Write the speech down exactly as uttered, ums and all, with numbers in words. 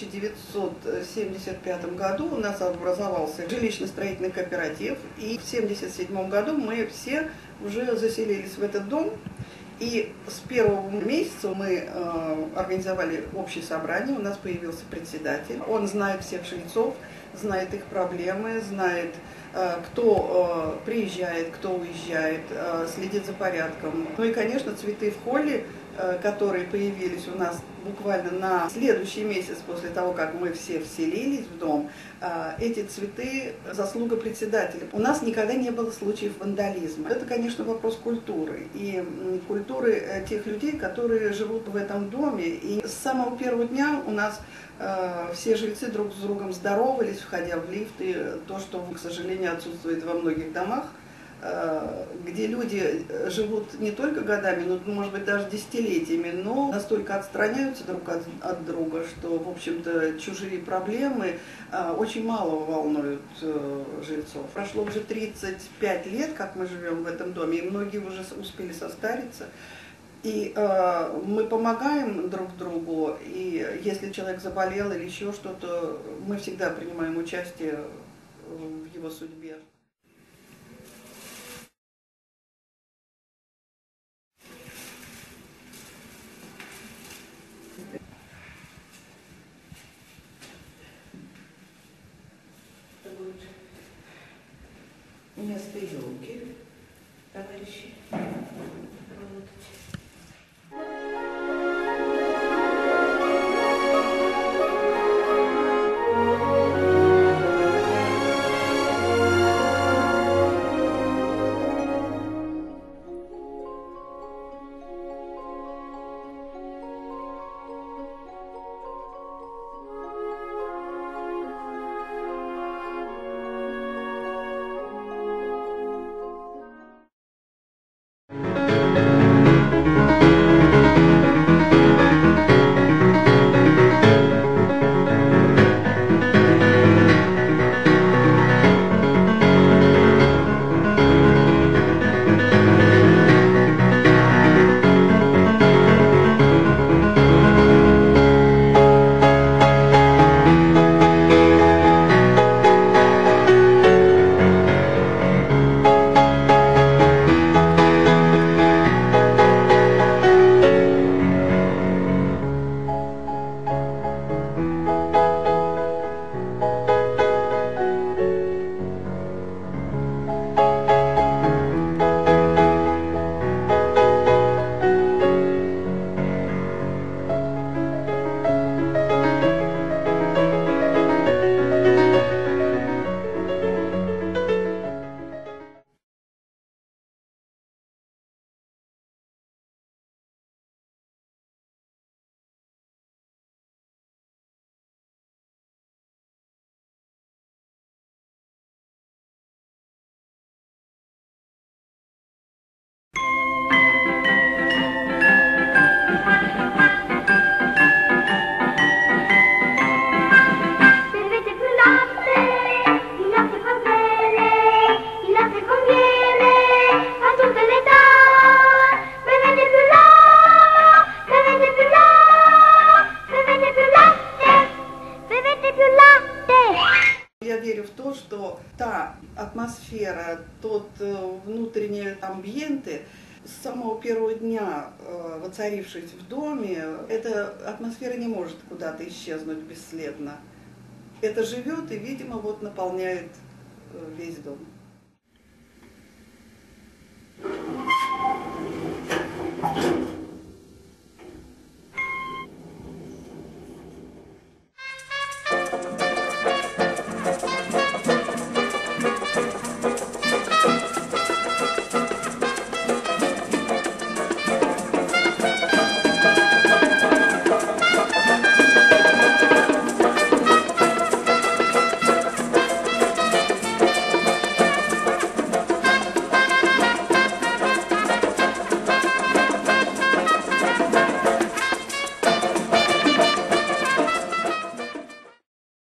девятьсот семьдесят пятом году у нас образовался жилищно-строительный кооператив, и в семьдесят седьмом году мы все уже заселились в этот дом. И с первого месяца мы э, организовали общее собрание, у нас появился председатель. Он знает всех жильцов, знает их проблемы, знает, э, кто э, приезжает, кто уезжает, э, следит за порядком. Ну и, конечно, цветы в холле, э, которые появились у нас буквально на следующий месяц после того, как мы все вселились в дом, э, эти цветы – заслуга председателя. У нас никогда не было случаев вандализма. Это, конечно, вопрос культуры. И культуры тех людей, которые живут в этом доме. И с самого первого дня у нас э, все жильцы друг с другом здоровались, входя в лифты. То, что, к сожалению, отсутствует во многих домах, э, где люди живут не только годами, но, может быть, даже десятилетиями, но настолько отстраняются друг от, от друга, что, в общем-то, чужие проблемы э, очень мало волнуют э, жильцов. Прошло уже тридцать пять лет, как мы живем в этом доме, и многие уже успели состариться. И э, мы помогаем друг другу, и если человек заболел или еще что-то, мы всегда принимаем участие в его судьбе. Вместо елки, товарищи. Я верю в то, что та атмосфера, тот внутренний амбиенты, с самого первого дня воцарившись в доме, эта атмосфера не может куда-то исчезнуть бесследно. Это живет и, видимо, вот наполняет весь дом.